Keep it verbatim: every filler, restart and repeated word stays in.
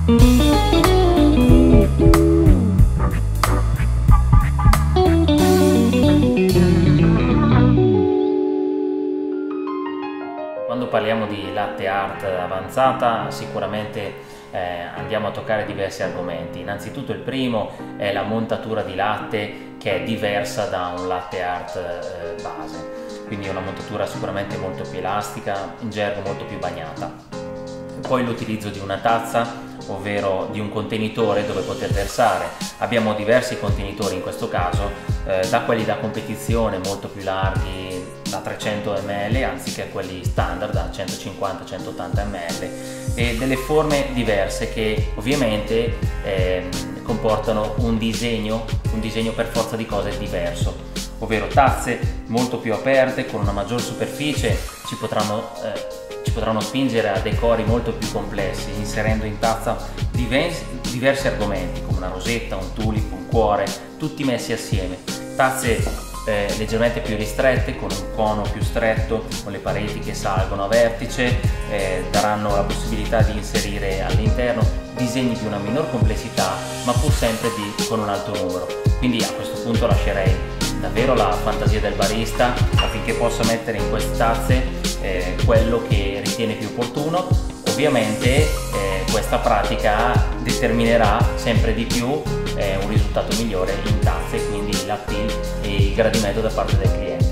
Quando parliamo di latte art avanzata sicuramente eh, andiamo a toccare diversi argomenti. Innanzitutto il primo è la montatura di latte, che è diversa da un latte art eh, base, quindi una montatura sicuramente molto più elastica, in gergo molto più bagnata. Poi l'utilizzo di una tazza, ovvero di un contenitore dove poter versare. Abbiamo diversi contenitori in questo caso, eh, da quelli da competizione molto più larghi, da trecento millilitri anziché quelli standard da centocinquanta centottanta millilitri, e delle forme diverse che ovviamente eh, comportano un disegno, un disegno per forza di cose diverso, ovvero tazze molto più aperte con una maggior superficie ci potranno eh, ci potranno spingere a decori molto più complessi, inserendo in tazza diversi, diversi argomenti come una rosetta, un tulip, un cuore, tutti messi assieme. Tazze eh, leggermente più ristrette, con un cono più stretto, con le pareti che salgono a vertice, eh, daranno la possibilità di inserire all'interno disegni di una minor complessità, ma pur sempre di, con un alto numero. Quindi a questo punto lascerei davvero la fantasia del barista affinché possa mettere in queste tazze eh, quello che ritiene più opportuno. Ovviamente eh, questa pratica determinerà sempre di più eh, un risultato migliore in tazze, quindi l'appeal e il gradimento da parte del cliente.